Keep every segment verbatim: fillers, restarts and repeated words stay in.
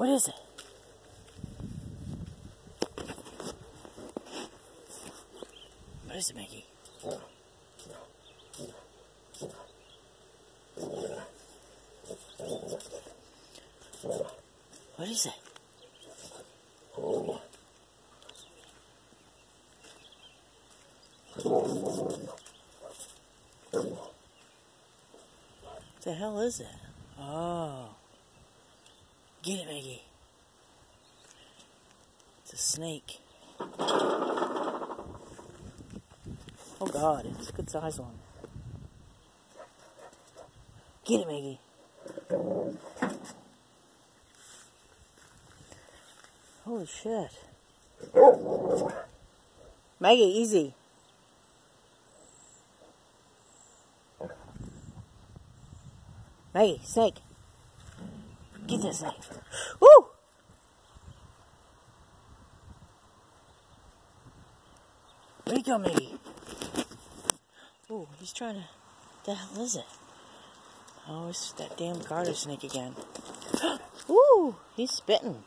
What is it? What is it, Maggie? What is it? What the hell is it? Oh. Get it, Maggie. It's a snake. Oh God, it's a good size one. Get it, Maggie. Holy shit. Maggie, easy. Maggie, snake. Get this snake. Woo! Where'd he go, Maggie? Oh, he's trying to... What the hell is it? Oh, it's that damn garter snake again. Woo! He's spitting.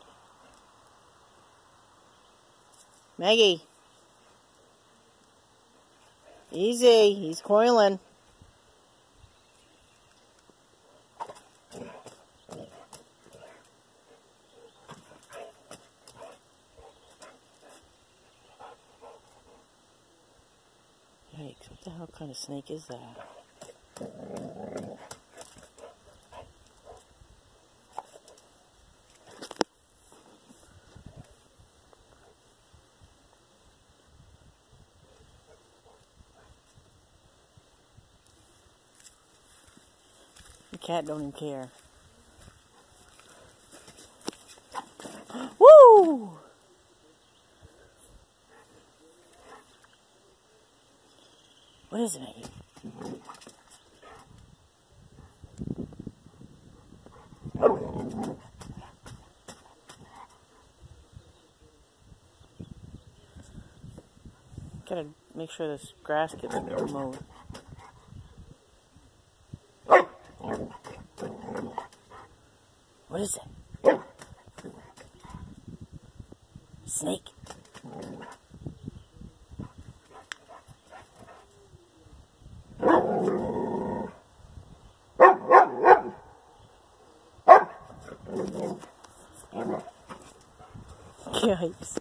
Maggie. Easy. He's coiling. Yikes, what the hell kind of snake is that? The cat don't even care. Woo! What is it, Maggie? Gotta make sure this grass gets mowed. What is it? Snake. Yikes.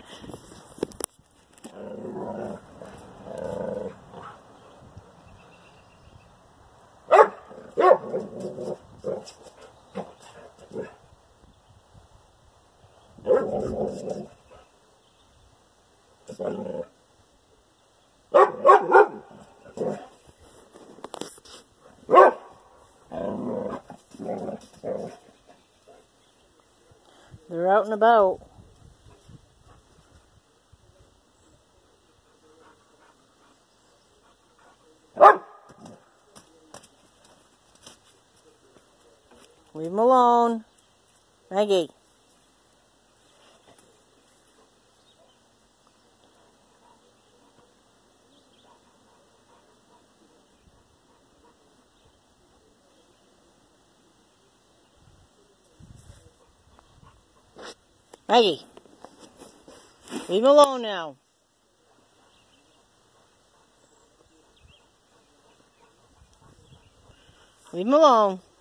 They're out and about. Leave him alone. Maggie. Maggie. Leave him alone now. Leave him alone.